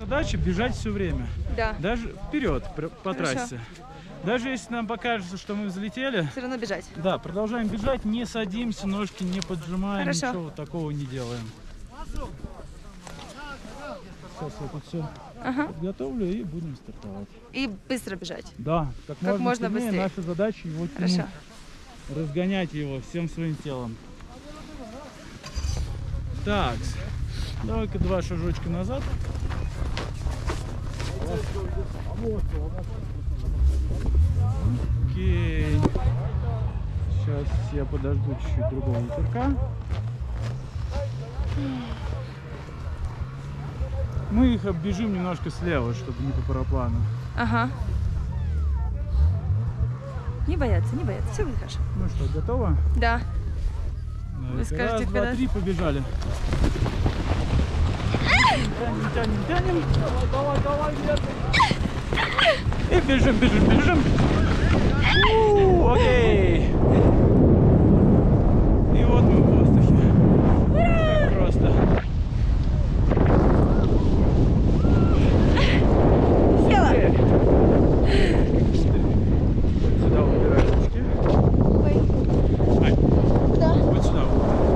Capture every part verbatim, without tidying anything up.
Задача бежать все время. Да. Даже вперед по Хорошо. трассе. Даже если нам покажется, что мы взлетели, Все равно бежать. да, продолжаем бежать, не садимся, ножки не поджимаем, Хорошо. ничего вот такого не делаем. Сейчас я тут все Ага. подготовлю и будем стартовать. И быстро бежать. Да, как, Как можно, можно сильнее. быстрее. Наша задача его тянуть, Хорошо. разгонять его всем своим телом. Так, давай-ка два шажочка назад. Окей. Сейчас я подожду чуть-чуть другого ветерка. Мы их оббежим немножко слева, чтобы не по параплану. Ага. Не бояться, не бояться. Все будет хорошо. Ну что, готово? Да. Ну, Вы скажете, раз, два, когда- три, побежали. Тянем, тянем, тянем. Давай, давай, давай, и бежим, бежим, бежим. У, окей. И вот мы в воздухе. Как просто. Села. Сюда убирай ручки. Ой. Ай, Куда? вот сюда.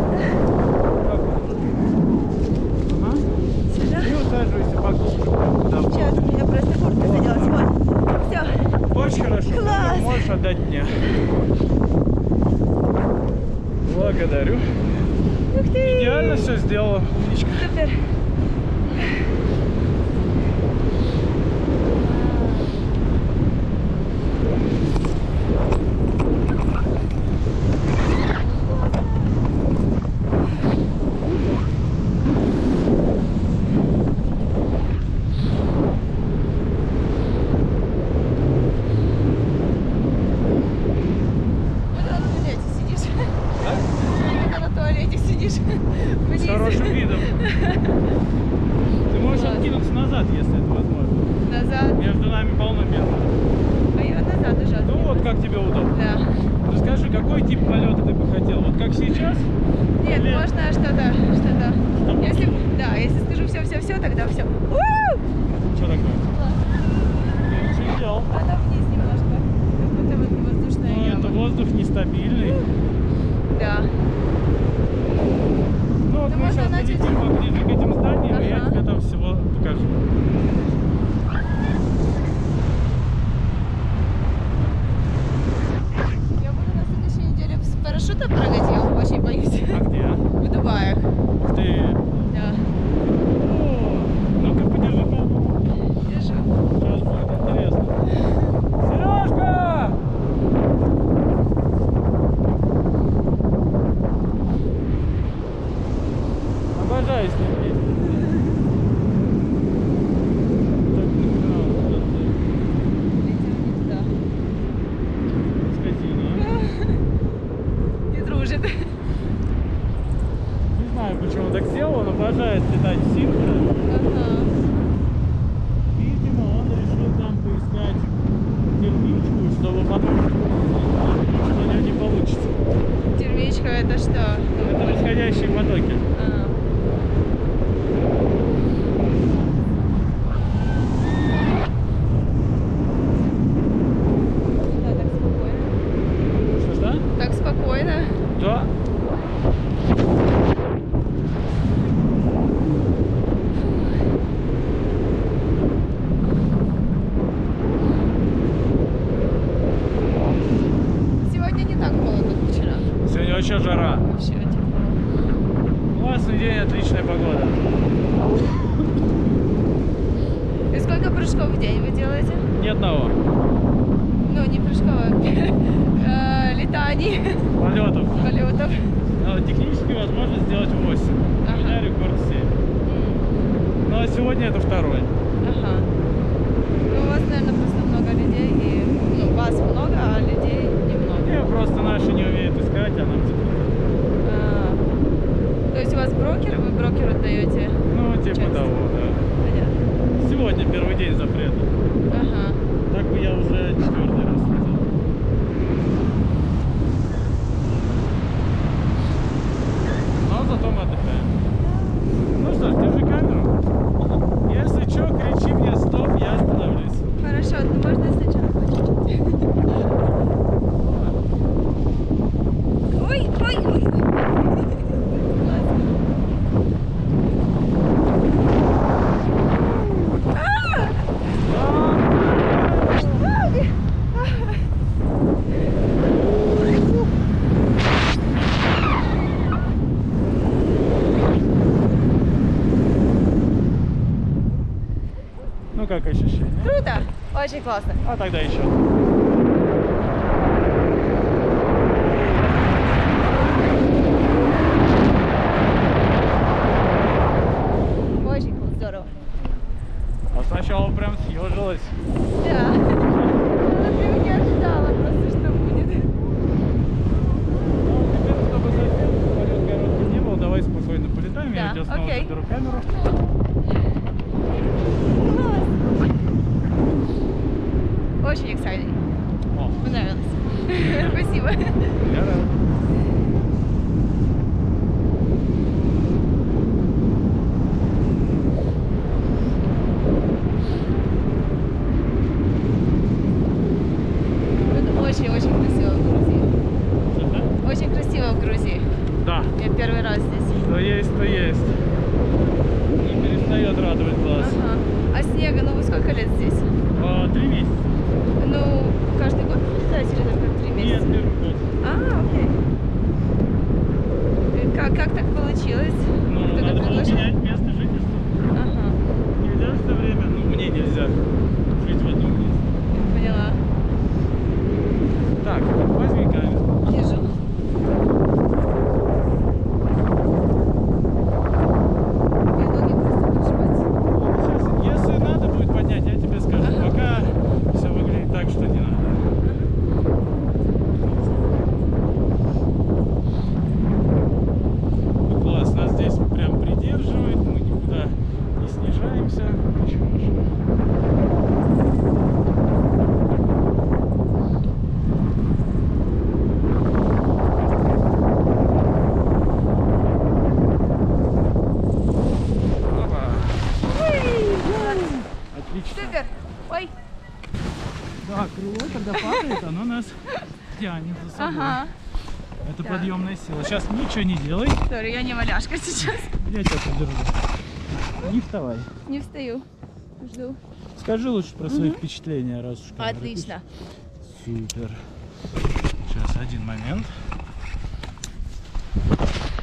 Ага. Сюда. И усаживайся поглубже. прям туда. Сейчас у меня просто куртка заделась. Вот. Все. Очень хорошо. Класс. Можешь отдать мне. Благодарю. Ух ты. Идеально все сделала. Умничка. Супер. Когда на туалете сидишь? Когда на туалете сидишь? С Вниз. хорошим видом. Ты можешь Класс. откинуться назад, если это возможно. Назад. Между нами полно места. А я назад уже. Ну вот как тебе удобно. Да. Расскажи, какой тип полета ты бы хотел? Вот как сейчас? Нет, Или- можно что-то, что-то. Что? Если, да, если скажу все-все-все, тогда все. Что такое? Я ничего не делал. Она вниз немножко. Как будто вот воздушная Ну, это яма. воздух нестабильный. Да. Ну вот Да мы можно сейчас начать. полетим поближе к этим зданиям, и я Ага. тебе там всего покажу. Я буду на следующей неделе с парашютом прыгать, я очень боюсь. А где? В Дубаях. Ух ты! Да. О, ну-ка подержи палку. Держу. Сейчас будет интересно. Сережка! Обожаю с ним ездить. Так, ну, вот ты, Летим не туда. скотина. Не дружит. Не знаю, почему так сделал, он обожает летать в симфоны. Ага. Видимо, он решил там поискать термичку, чтобы потом что у него не получится. Термичка это что? Это восходящие потоки. А. Да, так спокойно. Что-что? Так спокойно. Да. Сегодня не так холодно, как вчера. Сегодня вообще жара. Вообще тепло. Классный день, отличная погода. И сколько прыжков в день вы делаете? Ни одного. Ну, не прыжков, а э, летаний, Полетов. полетов. Но технически возможно сделать восемь. У Ага. меня рекорд семь. Ну а сегодня это второй. Ага. Ну, у вас, наверное, просто много людей, и ну, вас много, а людей немного. Я просто наши не умеют искать, а нам запретили. А, то есть у вас брокер, вы брокеру отдаете? Ну, типа часть? того, да. Понятно. Сегодня первый день запрета. Ага. Так бы я уже четвертый раз хотел. Но зато мы отдыхаем. Ну что ж, держи камеру. Если что, Ну как ощущение? Круто! Очень классно. А тогда еще. Очень круто, здорово. А сначала прям съежилась. Да. Я прям не ожидала просто, что будет. Ну, теперь, чтобы совсем полет коротким не был, давай спокойно полетаем. Да, Я тебя снова окей. заберу камеру. Очень exciting. О, Понравилось. Спасибо. я рад. Тут очень-очень красиво в Грузии. Что-то? Очень красиво в Грузии. Да. Я первый раз здесь. Что есть, то есть. Не перестает радовать глаз. Ага. А снега, ну вы сколько лет здесь? А, три месяца. Ну, каждый год летаете или только три месяца? Нет, первый год. А, окей. Э, Как, как так получилось? Ну, Кто-то надо было предложил? менять место жительства. Ага, Нельзя все время, ну, мне нельзя жить в одном месте. я поняла. Так, возьми камеру. Вижу. Мне ноги просто поджимать. Сейчас, если надо будет поднять, я тебе скажу. Ага. Пока все выглядит так, что не надо. Ну, класс, нас здесь прям придерживает, мы никуда не снижаемся. Очень хорошо. Опа. Отлично. Супер! Ой! Да, крыло, когда падает, оно нас тянет за собой. Ага. Это Да. подъемная сила. Сейчас ничего не делай. Сори, я не валяшка сейчас. Я тебя подержу. Не вставай. Не встаю. Жду. Скажи лучше про свои впечатления, раз уж камера Отлично. пишет. Супер. Сейчас, один момент.